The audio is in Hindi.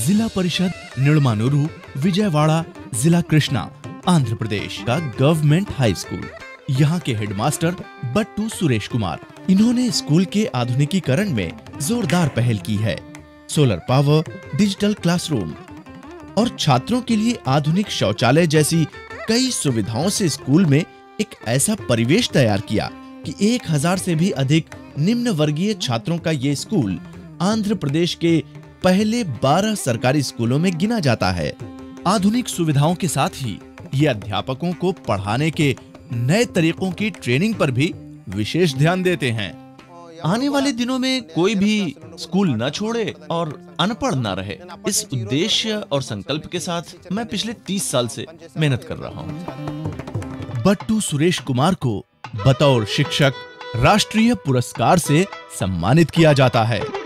जिला परिषद निड़मानुरु विजयवाड़ा जिला कृष्णा आंध्र प्रदेश का गवर्नमेंट हाई स्कूल। यहाँ के हेडमास्टर बट्टू सुरेश कुमार, इन्होंने स्कूल के आधुनिकीकरण में जोरदार पहल की है। सोलर पावर, डिजिटल क्लासरूम और छात्रों के लिए आधुनिक शौचालय जैसी कई सुविधाओं से स्कूल में एक ऐसा परिवेश तैयार किया कि 1000 से भी अधिक निम्न वर्गीय छात्रों का ये स्कूल आंध्र प्रदेश के पहले 12 सरकारी स्कूलों में गिना जाता है। आधुनिक सुविधाओं के साथ ही ये अध्यापकों को पढ़ाने के नए तरीकों की ट्रेनिंग पर भी विशेष ध्यान देते हैं। आने वाले दिनों में कोई भी स्कूल न छोड़े और अनपढ़ न रहे, इस उद्देश्य और संकल्प के साथ मैं पिछले 30 साल से मेहनत कर रहा हूँ। बट्टू सुरेश कुमार को बतौर शिक्षक राष्ट्रीय पुरस्कार से सम्मानित किया जाता है।